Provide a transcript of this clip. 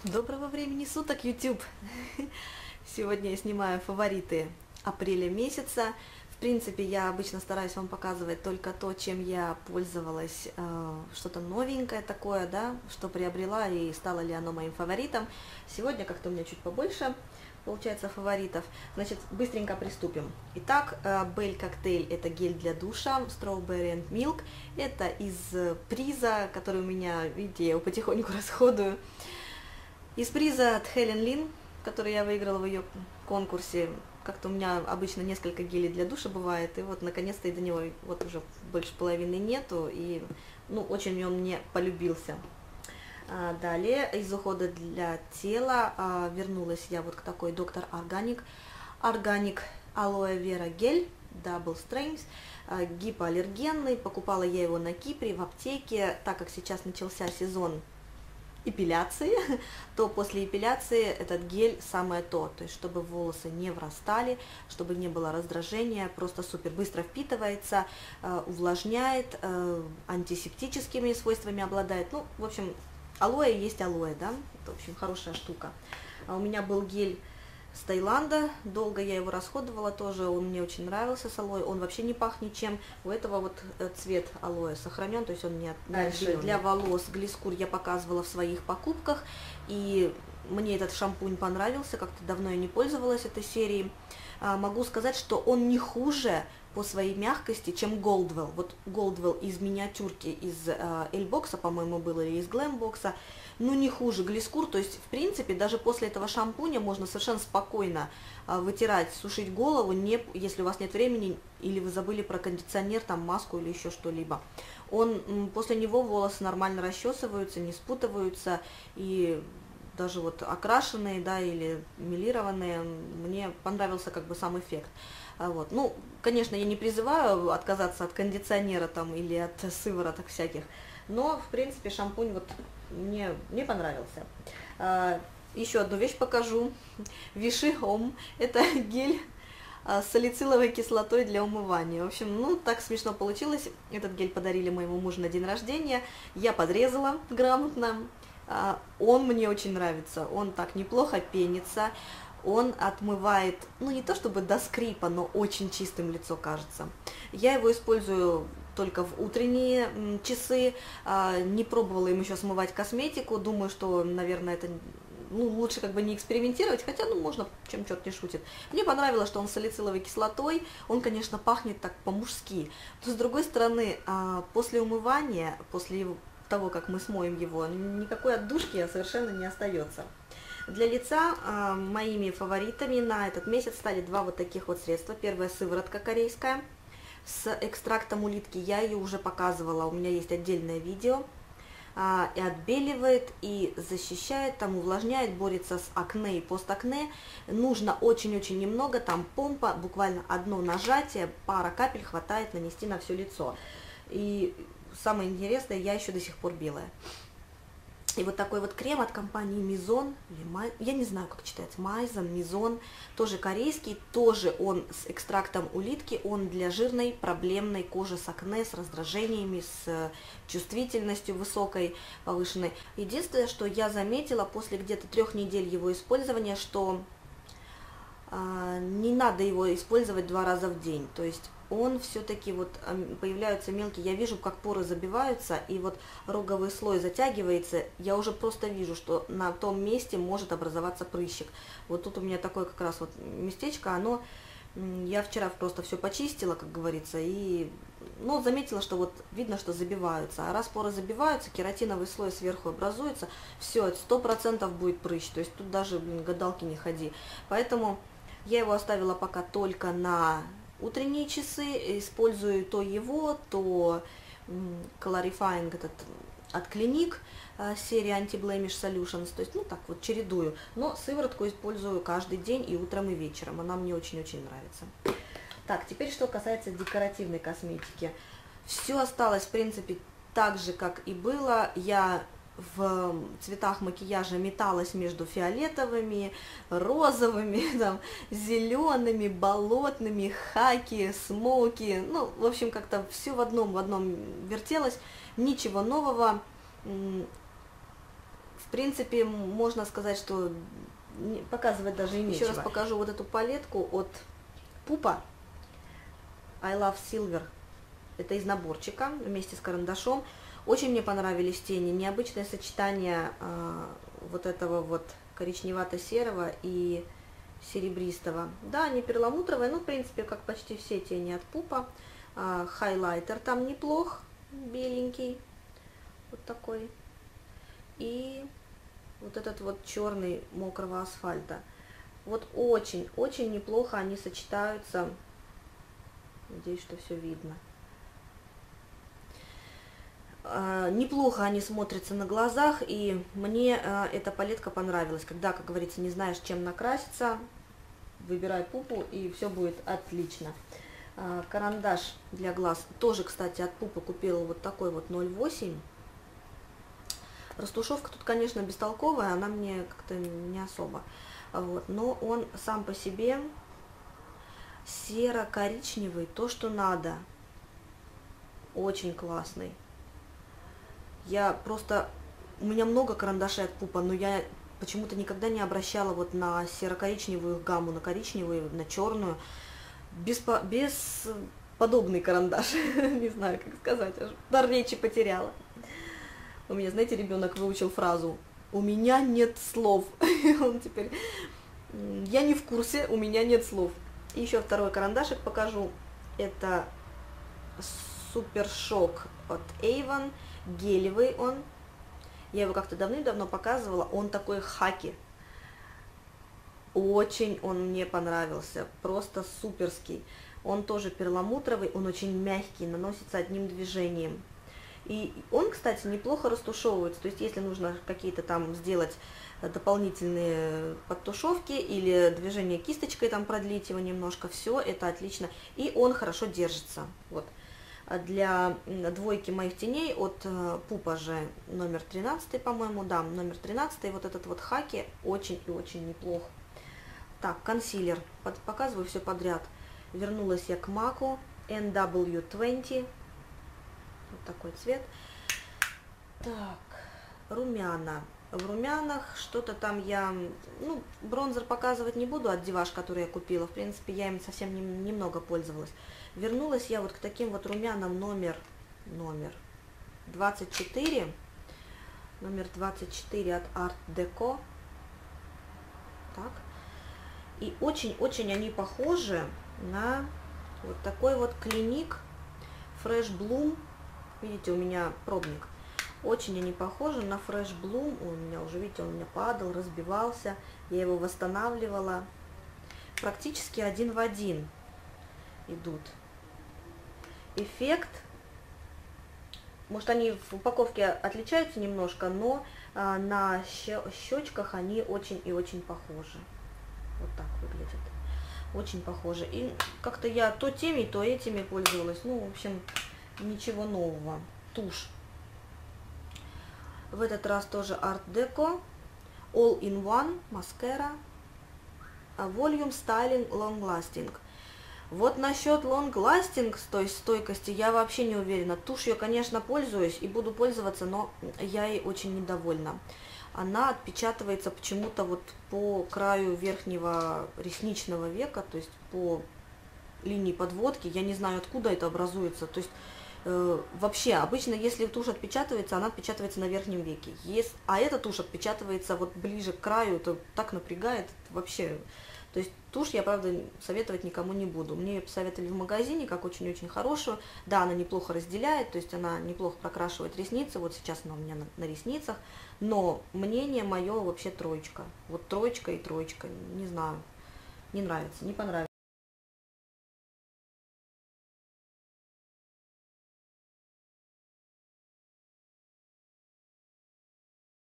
Доброго времени суток, YouTube! Сегодня я снимаю фавориты апреля месяца. В принципе, я обычно стараюсь вам показывать только то, чем я пользовалась, что-то новенькое такое, да, что приобрела и стало ли оно моим фаворитом. Сегодня как-то у меня чуть побольше получается фаворитов. Значит, быстренько приступим. Итак, Belle Cocktail — это гель для душа, Strawberry and Milk. Это из приза, который у меня, видите, я его потихоньку расходую. Из приза от Хелен Лин, который я выиграла в ее конкурсе. Как-то у меня обычно несколько гелей для душа бывает, и вот наконец-то и до него вот уже больше половины нету, и ну, очень он мне полюбился. Далее из ухода для тела вернулась я вот к такой Доктор Органик Алоэ Вера гель Double Strength, гипоаллергенный. Покупала я его на Кипре в аптеке, так как сейчас начался сезон эпиляции, то после эпиляции этот гель самое то есть чтобы волосы не врастали, чтобы не было раздражения, просто супер быстро впитывается, увлажняет, антисептическими свойствами обладает. Ну, в общем, алоэ есть алоэ, да, это, в общем, хорошая штука. У меня был гель с Таиланда, долго я его расходовала тоже, он мне очень нравился с алоэ, он вообще не пахнет чем, у этого вот цвет алоэ сохранен, то есть он не отбелен. Для волос глискур я показывала в своих покупках, и мне этот шампунь понравился, как-то давно я не пользовалась этой серией. Могу сказать, что он не хуже по своей мягкости, чем Goldwell. Вот Goldwell из миниатюрки, из Эльбокса, по-моему, был, или из Глэмбокса, ну не хуже глискур, то есть в принципе даже после этого шампуня можно совершенно спокойно вытирать, сушить голову, если у вас нет времени или вы забыли про кондиционер, там маску или еще что-либо. После него волосы нормально расчесываются, не спутываются, и даже вот окрашенные, да, или мелированные, мне понравился как бы сам эффект. Вот. Ну, конечно, я не призываю отказаться от кондиционера там или от сывороток всяких, но, в принципе, шампунь вот мне понравился. Еще одну вещь покажу. Vichy Homme. Это гель с салициловой кислотой для умывания. В общем, ну, так смешно получилось. Этот гель подарили моему мужу на день рождения. Я подрезала грамотно. Он мне очень нравится. Он так неплохо пенится. Он отмывает, ну, не то чтобы до скрипа, но очень чистым лицо кажется. Я его использую только в утренние часы, не пробовала им еще смывать косметику, думаю, что, наверное, это, ну, лучше как бы не экспериментировать, хотя, ну, можно, чем черт не шутит. Мне понравилось, что он с салициловой кислотой, он, конечно, пахнет так по-мужски, но, с другой стороны, после умывания, после того, как мы смоем его, никакой отдушки совершенно не остается. Для лица моими фаворитами на этот месяц стали два вот таких вот средства. Первая сыворотка корейская с экстрактом улитки, я ее уже показывала, у меня есть отдельное видео. И отбеливает, и защищает, там увлажняет, борется с акне и постакне. Нужно очень-очень немного, там помпа, буквально одно нажатие, пара капель хватает нанести на все лицо. И самое интересное, я еще до сих пор белая. И вот такой вот крем от компании Mizon, я не знаю, как читается, Mizon, тоже корейский, тоже он с экстрактом улитки, он для жирной, проблемной кожи с акне, с раздражениями, с чувствительностью высокой, повышенной. Единственное, что я заметила после где-то 3 недель его использования, что не надо его использовать 2 раза в день, то есть он все-таки вот появляются мелкие, я вижу, как поры забиваются, и вот роговый слой затягивается, я уже просто вижу, что на том месте может образоваться прыщик. Вот тут у меня такое как раз вот местечко, я вчера просто все почистила, как говорится, и, ну, заметила, что вот видно, что забиваются, а раз поры забиваются, кератиновый слой сверху образуется, все, 100% будет прыщ, то есть тут даже, гадалки не ходи, поэтому я его оставила пока только на утренние часы, использую то его, то Clarifying этот от Clinique, серии Anti-Blemish Solutions, то есть, ну, так вот чередую, но сыворотку использую каждый день и утром, и вечером, она мне очень-очень нравится. Так, теперь что касается декоративной косметики, все осталось, в принципе, так же, как и было. Я в цветах макияжа металась между фиолетовыми, розовыми, там, зелеными, болотными, хаки, смоки, ну, в общем, как-то все в одном вертелось, ничего нового. В принципе, можно сказать, что показывать даже и нечего. Еще раз покажу вот эту палетку от Pupa I Love Silver. Это из наборчика вместе с карандашом. Очень мне понравились тени. Необычное сочетание вот этого вот коричневато-серого и серебристого. Да, они перламутровые, но в принципе, как почти все тени от Pupa. Хайлайтер там неплох, беленький, вот такой. И вот этот вот черный мокрого асфальта. Вот очень неплохо они сочетаются. Надеюсь, что все видно. Неплохо они смотрятся на глазах, и мне эта палетка понравилась. Когда, как говорится, не знаешь, чем накраситься, выбирай Пупу, и все будет отлично. Карандаш для глаз тоже, кстати, от Пупы купила вот такой вот 0,8. Растушевка тут, конечно, бестолковая, она мне как-то не особо. Вот. Но он сам по себе серо-коричневый, то, что надо. Очень классный. Я просто... У меня много карандашей от Пупа, но я почему-то никогда не обращала вот на серо-коричневую гамму, на коричневую, на черную. Бесподобный карандаш. Не знаю, как сказать, аж дар речи потеряла. У меня, знаете, ребенок выучил фразу «У меня нет слов». Он теперь... Я не в курсе, у меня нет слов. И еще второй карандашик покажу. Это Супер Шок от Avon. Гелевый он. Я его как-то давным-давно показывала. Он такой хаки. Очень он мне понравился. Просто суперский. Он тоже перламутровый, он очень мягкий, наносится одним движением. И он, кстати, неплохо растушевывается. То есть, если нужно какие-то там сделать дополнительные подтушевки или движение кисточкой там продлить его немножко, все это отлично. И он хорошо держится. Вот. Для двойки моих теней от Pupa же номер 13, по-моему, да, номер 13, вот этот вот хаки очень и очень неплох. Так, консилер. Показываю все подряд. Вернулась я к Маку NW20. Вот такой цвет. Так, румяна. В румянах что-то там я... Ну, бронзер показывать не буду от Диваш, который я купила. В принципе, я им совсем немного пользовалась. Вернулась я вот к таким вот румянам номер 24. Номер 24 от Art Deco. Так. И очень-очень они похожи на вот такой вот Clinique Fresh Bloom. Видите, у меня пробник. Очень они похожи на Fresh Bloom. У меня уже, видите, он у меня падал, разбивался. Я его восстанавливала. Практически один в один идут. Эффект. Может, они в упаковке отличаются немножко, но на щечках они очень и очень похожи. Вот так выглядит. Очень похожи. И как-то я то теми, то этими пользовалась. Ну, в общем, ничего нового. Тушь. В этот раз тоже Art Deco. All in One. Маскара. Volume Styling Long Lasting. Вот насчет Long Lasting, то есть стойкости, я вообще не уверена. Тушь я, конечно, пользуюсь и буду пользоваться, но я ей очень недовольна. Она отпечатывается почему-то вот по краю верхнего ресничного века, то есть по линии подводки. Я не знаю, откуда это образуется. То есть вообще, обычно, если тушь отпечатывается, она отпечатывается на верхнем веке. А эта тушь отпечатывается вот ближе к краю, это так напрягает вообще. То есть тушь я, правда, советовать никому не буду. Мне ее посоветовали в магазине, как очень-очень хорошую. Да, она неплохо разделяет, то есть она неплохо прокрашивает ресницы. Вот сейчас она у меня на ресницах. Но мнение мое вообще троечка. Вот троечка и троечка. Не знаю, не нравится, не понравится.